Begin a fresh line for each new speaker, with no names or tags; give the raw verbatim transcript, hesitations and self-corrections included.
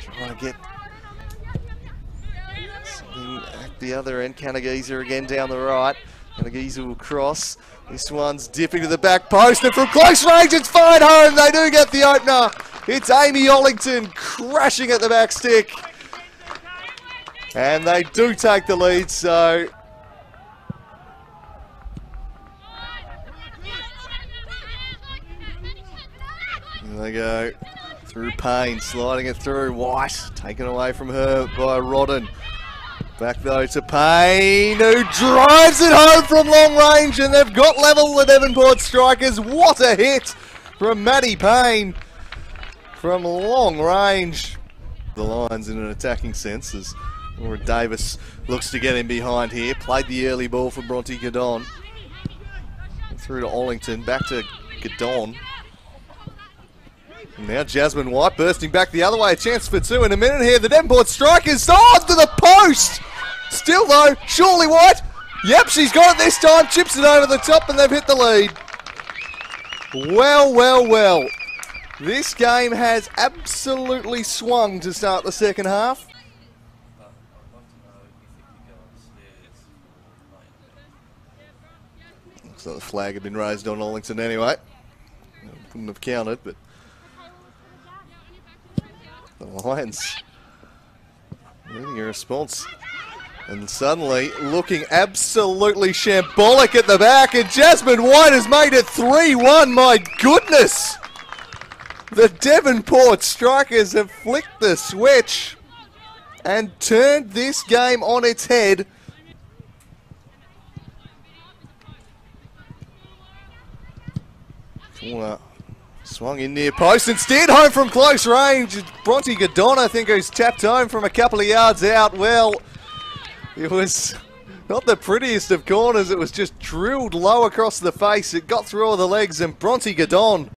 Trying to get something at the other end. Kanagisa again down the right. Kanagisa will cross. This one's dipping to the back post, and from close range it's fine home. They do get the opener. It's Amy Ollington crashing at the back stick. And they do take the lead, so... There they go. Through Payne, sliding it through. White, taken away from her by Rodden. Back though to Payne, who drives it home from long range, and they've got level the Devonport strikers. What a hit from Maddie Payne from long range. The Lions in an attacking sense as Laura Davis looks to get in behind here. Played the early ball for Bronte Gadon. Through to Ollington, back to Gadon. And now Jasmine White bursting back the other way. A chance for two in a minute here. The Devonport strikers, oh, to the post! Still though, surely White. Yep, she's got it this time. Chips it over the top and they've hit the lead. Well, well, well. This game has absolutely swung to start the second half. Looks like the flag had been raised on Ollington anyway. Wouldn't have counted, but the Lions needing a response. And suddenly looking absolutely shambolic at the back, and Jasmine White has made it three one. My goodness! The Devonport strikers have flicked the switch and turned this game on its head. Corner. Swung in near post and steered home from close range. Bronte Gadon, I think, who's tapped home from a couple of yards out. Well, it was not the prettiest of corners. It was just drilled low across the face. It got through all the legs, and Bronte Gadon